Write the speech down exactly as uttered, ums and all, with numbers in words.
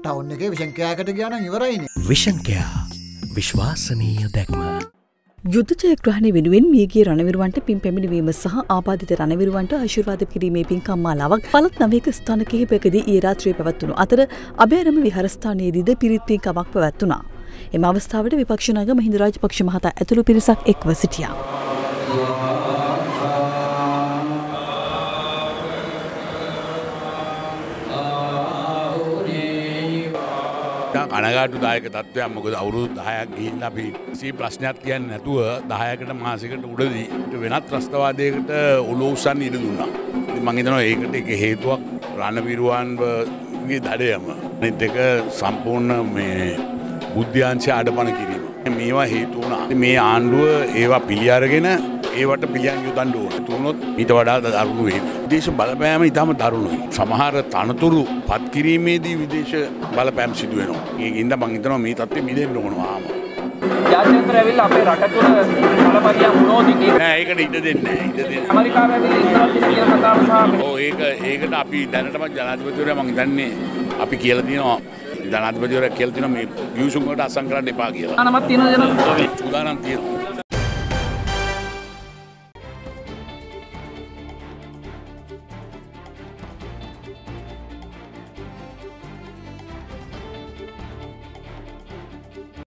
Town එකේ vision කෑකට ගියා නම් ඉවරයිනේ. විෂන් කෑ විශ්වාසනීය දැක්ම. යුද්ධ ජයග්‍රහණය වෙනුවෙන් මියගිය රණවිරුවන්ට පින් පැමිණවීම සහ ආබාධිත රණවිරුවන්ට ආශිර්වාද කිරීමේ පින්කම් මාලාවක් පළාත් නවයක ස්ථාන කිහිපයකදී ඊයේ රාත්‍රියේ පැවැත්වුණු අතර අභයාරම විහාරස්ථානයේදීද පිරිත් පින්කමක් පැවැත්වුණා. එම අවස්ථාවට විපක්ෂ නායක මහින්ද රාජපක්ෂ මහතා ඇතුළු පිරිසක් එක්ව සිටියා. කනගාටුදායක තත්ත්වයක්. මොකද අවුරුදු දහයක් ගිහින් අපි සී ප්‍රශ්නයක් කියන්නේ නැතුව දහයකට මාසයකට උඩදී වෙනත් ත්‍රස්තවාදයකට ඔලුව උස්සන්න ඉඩ දුන්නා. මම හිතනවා ඒකට එක හේතුවක් රණවිරුවන්ගේ දඩයම. අනිත් එක සම්පූර්ණ මේ බුද්ධ්‍යාංශය අඩපණ කිරීම. මේවා හේතු වුණා. මේ ආණ්ඩුව ඒවා පිළි අරගෙන ඒවට පිළියම් යොදන්න ඕන. තුනොත් ඊට වඩා දරුණු වේ. විදේශ බලපෑම ඊටම දරුණුයි. සමහර තනතුරු පත් කිරීමේදී විදේශ බලපෑම් සිදු වෙනවා. ඒකින්ද මම හිතනවා මේ තත්ත්වෙ මිදෙන්න ඕනවාම. ජාත්‍යන්තර ඇවිල්ලා අපේ රට තුළ බලපෑම් වුණොත් නෑ ඒකට ඉඩ දෙන්නේ නෑ. ඉඩ දෙන්නේ. ඇමරිකාව ඇවිල්ලා ඉස්රායල් කියන කතාව සහ ඔව් ඒක ඒකට අපි දැනටම ජනාධිපතිවරයා මම හිතන්නේ අපි කියලා තියෙනවා ජනාධිපතිවරයා කියලා තියෙනවා මේ ගිවිසුම් වලට අසං කරන්න එපා කියලා. අනමත් තියෙනවද? සූදානම් තියෙනවා.